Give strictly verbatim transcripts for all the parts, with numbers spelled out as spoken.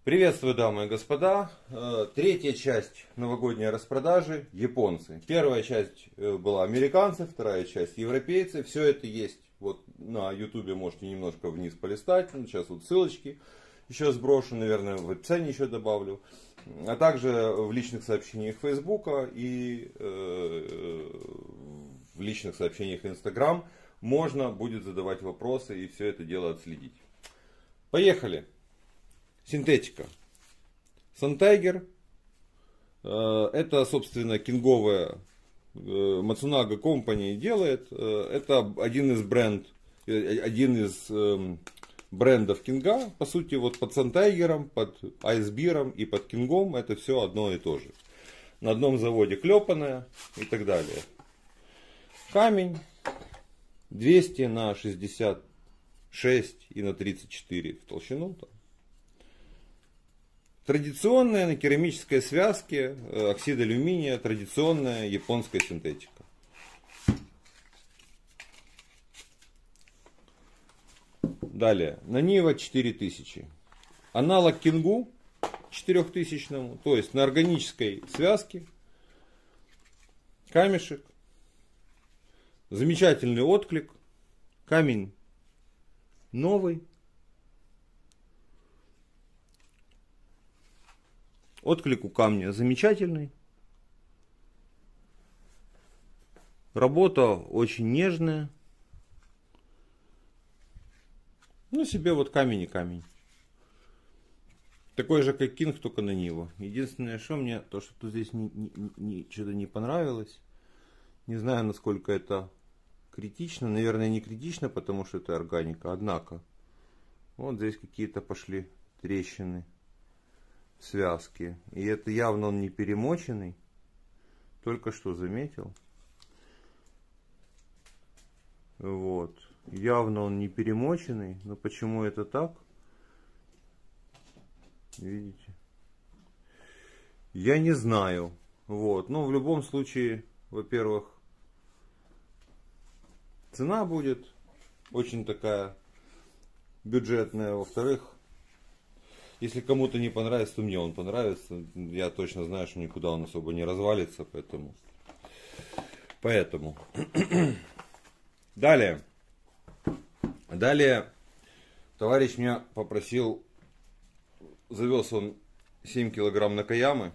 Приветствую, дамы и господа. Э, Третья часть новогодней распродажи – японцы. Первая часть э, была американцы, вторая часть европейцы. Все это есть вот на ютубе, можете немножко вниз полистать. Ну, сейчас вот ссылочки еще сброшу, наверное, в описании еще добавлю. А также в личных сообщениях Фейсбука и э, в личных сообщениях Инстаграм можно будет задавать вопросы и все это дело отследить. Поехали! Синтетика. Сантайгер. Это, собственно, кинговая Matsunaga Company делает. Это один из бренд, один из брендов кинга. По сути, вот под Сантайгером, под Айсбиром и под кингом это все одно и то же. На одном заводе клепанное и так далее. Камень двести на шестьдесят шесть и на тридцать четыре в толщину. Традиционная на керамической связке, оксид алюминия, традиционная японская синтетика. Далее, Нанива четыре тысячи. Аналог кингу четырехтысячному, то есть на органической связке. Камешек. Замечательный отклик. Камень новый. Отклик у камня замечательный. Работа очень нежная. Ну, себе вот камень и камень. Такой же, как кинг, только на Ниву. Единственное, что мне, то, что тут здесь не, не, не, что-то не понравилось. Не знаю, насколько это критично. Наверное, не критично, потому что это органика. Однако, вот здесь какие-то пошли трещины. Связки. И это явно он не перемоченный. Только что заметил. Вот. Явно он не перемоченный. Но почему это так? Видите? Я не знаю. Вот. Но в любом случае, во-первых, цена будет очень такая бюджетная. Во-вторых, если кому-то не понравится, то мне он понравится. Я точно знаю, что никуда он особо не развалится, поэтому. Поэтому. Далее. Далее. Товарищ меня попросил. Завез он семь килограмм Накаямы.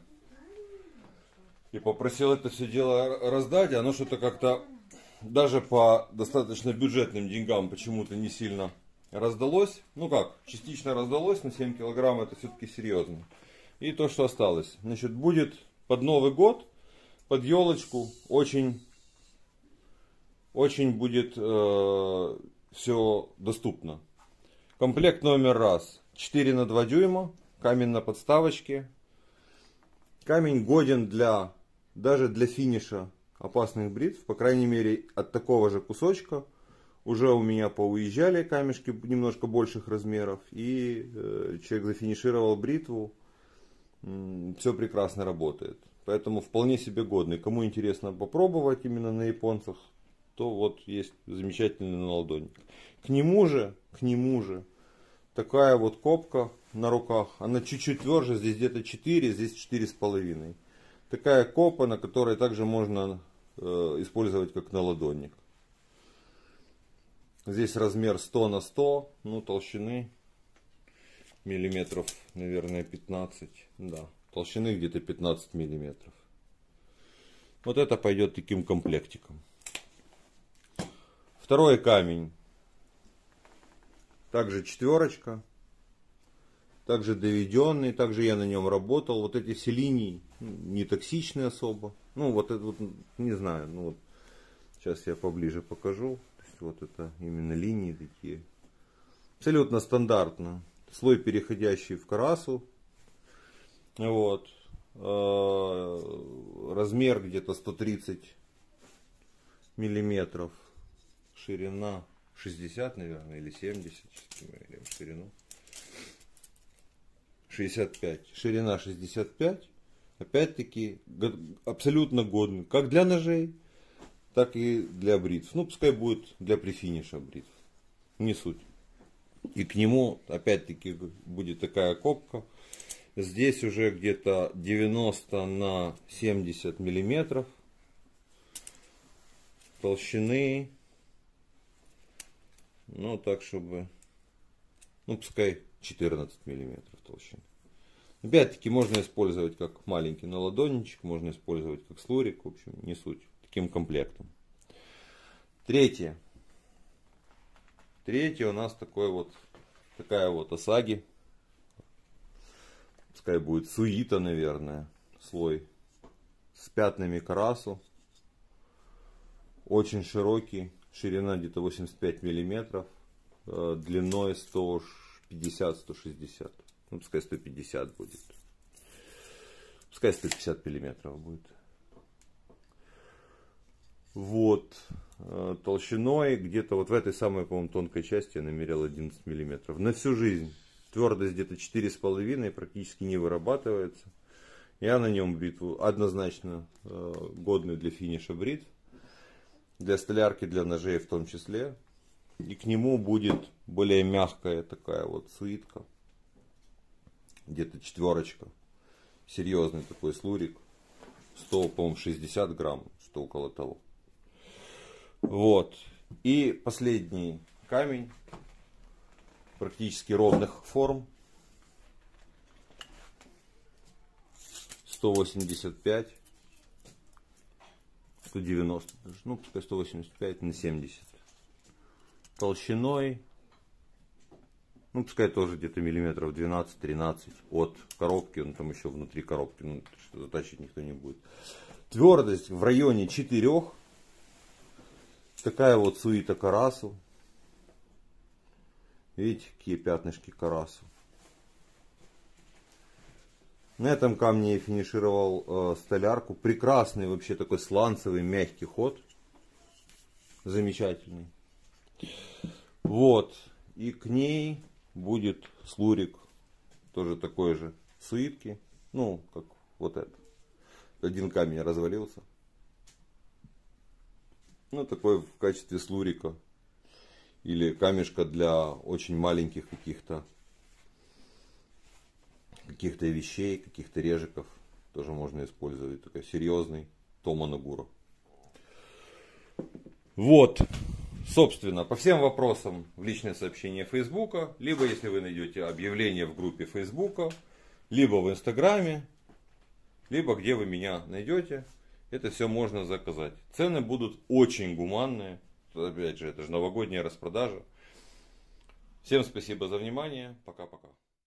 И попросил это все дело раздать. Оно что-то как-то даже по достаточно бюджетным деньгам почему-то не сильно раздалось. Ну как, частично раздалось, на семь килограмм это все-таки серьезно. И то, что осталось. Значит, будет под Новый год, под елочку, очень, очень будет э, все доступно. Комплект номер раз. четыре на два дюйма, камень на подставочке. Камень годен для, даже для финиша опасных бритв, по крайней мере от такого же кусочка. Уже у меня поуезжали камешки немножко больших размеров. И э, человек зафинишировал бритву. М, все прекрасно работает. Поэтому вполне себе годный. Кому интересно попробовать именно на японцах, то вот есть замечательный наладонник. К нему же, к нему же, такая вот копка на руках. Она чуть-чуть тверже. Здесь где-то четыре, здесь четыре с половиной. Такая копа, на которой также можно э, использовать как наладонник. Здесь размер сто на сто, ну толщины миллиметров, наверное, пятнадцать. Да, толщины где-то пятнадцать миллиметров. Вот это пойдет таким комплектиком. Второй камень. Также четверочка. Также доведенный. Также я на нем работал. Вот эти все линии не токсичны особо. Ну вот это вот, не знаю. Ну вот сейчас я поближе покажу. Вот это именно линии такие. Абсолютно стандартно. Слой, переходящий в карасу. Вот. Размер где-то сто тридцать миллиметров. Ширина шестьдесят, наверное, или семьдесят. Ширину. шестьдесят пять. Ширина шестьдесят пять. Опять-таки абсолютно годный. Как для ножей, так и для бритв. Ну, пускай будет для префиниша бритв. Не суть. И к нему опять-таки будет такая копка. Здесь уже где-то девяносто на семьдесят миллиметров толщины. Ну так, чтобы, ну пускай четырнадцать миллиметров толщины. Опять-таки можно использовать как маленький наладонничек, можно использовать как слурик, в общем, не суть, таким комплектом. Третье. Третье у нас такой вот, такая вот осаги. Пускай будет суита, наверное, слой с пятнами карасу. Очень широкий, ширина где-то восемьдесят пять миллиметров, длиной сто пятьдесят — сто шестьдесят. Ну, пускай сто пятьдесят будет. Пускай сто пятьдесят миллиметров будет. Вот. Толщиной где-то вот в этой самой, по-моему, тонкой части я намерял одиннадцать миллиметров. На всю жизнь. Твердость где-то четыре с половиной, практически не вырабатывается. Я на нем бритву однозначно годную для финиша бритв. Для столярки, для ножей в том числе. И к нему будет более мягкая такая вот суитка. Где-то четверочка. Серьезный такой слурик. сто, по-моему, шестьдесят грамм, что около того. Вот. И последний камень. Практически ровных форм. сто восемьдесят пять. сто девяносто даже. Ну, пускай сто восемьдесят пять на семьдесят. Толщиной. Ну, пускай тоже где-то миллиметров двенадцать-тринадцать от коробки. Он там еще внутри коробки. Ну, что затачивать никто не будет. Твердость в районе четырёх. Такая вот суита карасу. Видите, какие пятнышки карасу. На этом камне я финишировал э, столярку. Прекрасный вообще такой сланцевый мягкий ход. Замечательный. Вот. И к ней будет слурик. Тоже такой же суитки. Ну, как вот это. Один камень развалился. Ну, такой в качестве слурика. Или камешка для очень маленьких каких-то каких-то вещей, каких-то режиков. Тоже можно использовать. Такой серьезный Томо Нагуро. Вот. Собственно, по всем вопросам в личное сообщение Фейсбука, либо если вы найдете объявление в группе Фейсбука, либо в Инстаграме, либо где вы меня найдете, это все можно заказать. Цены будут очень гуманные. Опять же, это же новогодняя распродажа. Всем спасибо за внимание. Пока-пока.